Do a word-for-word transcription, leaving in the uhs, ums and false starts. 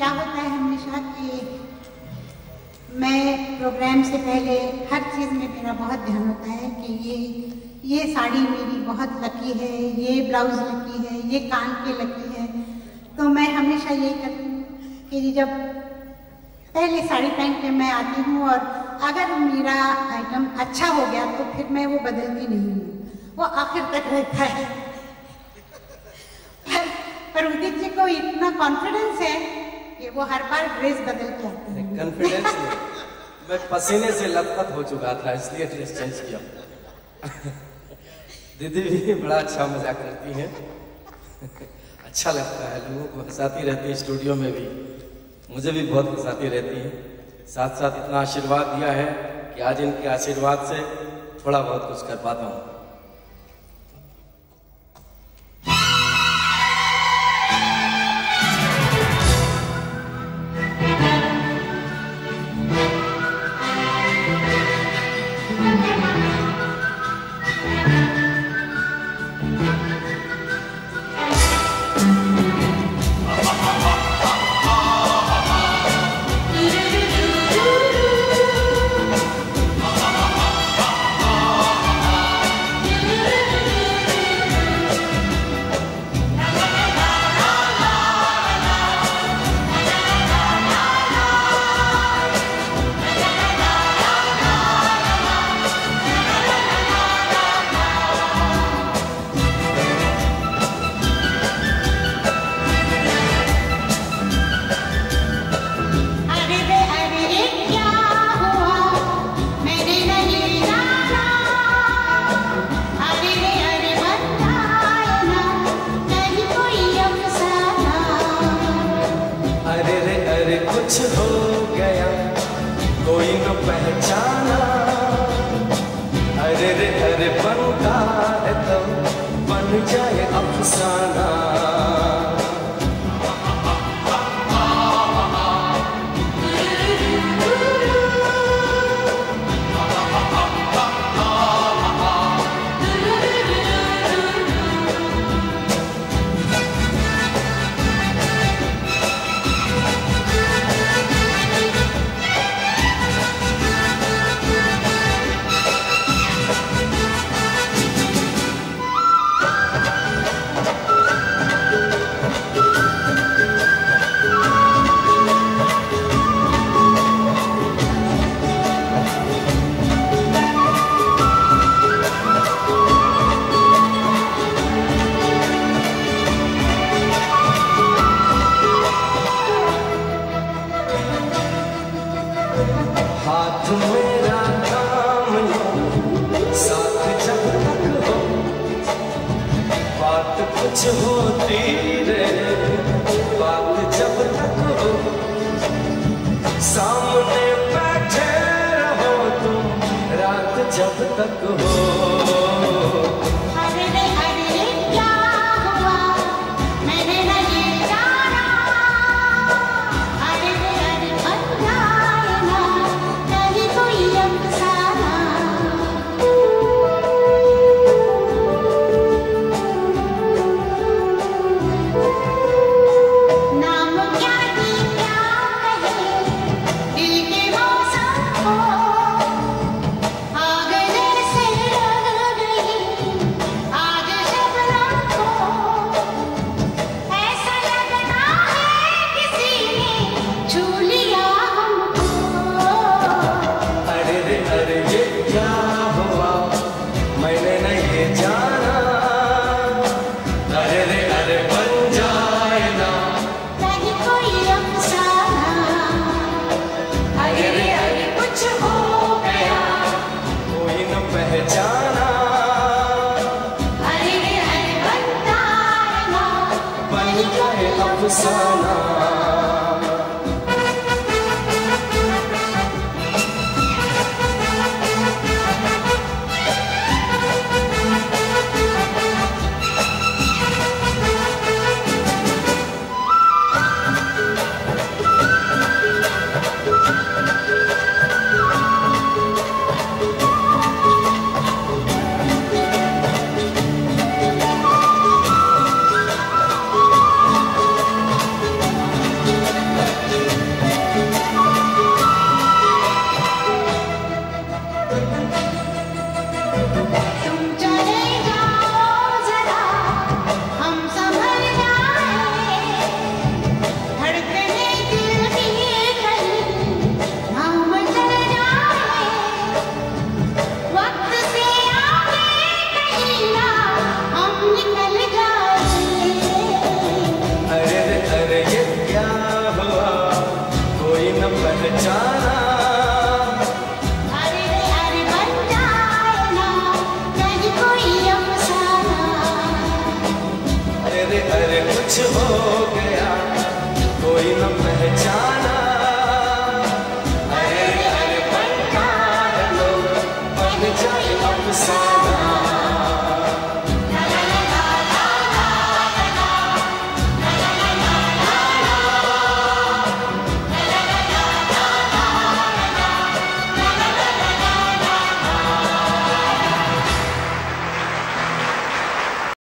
होता है हमेशा कि मैं प्रोग्राम से पहले हर चीज़ में मेरा बहुत ध्यान होता है कि ये ये साड़ी मेरी बहुत लकी है, ये ब्लाउज लकी है, ये कान के लकी है। तो मैं हमेशा यही करती हूँ कि जब पहले साड़ी पहन के मैं आती हूँ और अगर मेरा आइटम अच्छा हो गया तो फिर मैं वो बदलती नहीं हूँ, वो आखिर तक रहता है। पर, पर उदित जी को इतना कॉन्फिडेंस है कि वो हर बार ड्रेस बदल के आते हैं। कॉन्फिडेंस नहीं, मैं पसीने से लथपथ हो चुका था इसलिए ड्रेस चेंज किया। दीदी भी बड़ा अच्छा मजाक करती हैं। अच्छा लगता है, लोगों को हंसाती रहती है, स्टूडियो में भी मुझे भी बहुत हंसाती रहती है। साथ साथ इतना आशीर्वाद दिया है कि आज इनके आशीर्वाद से थोड़ा बहुत कुछ कर पाता हूँ। कुछ हो गया कोई न पहचाना, अरे रे अरे बनता है तो बन जाए अफसाना। हाथ मेरा काम लो, साथ जब तक हो, बात कुछ होती रहे, बात जब तक हो, सामने बैठे रहो तुम, रात जब तक हो। अफसाना न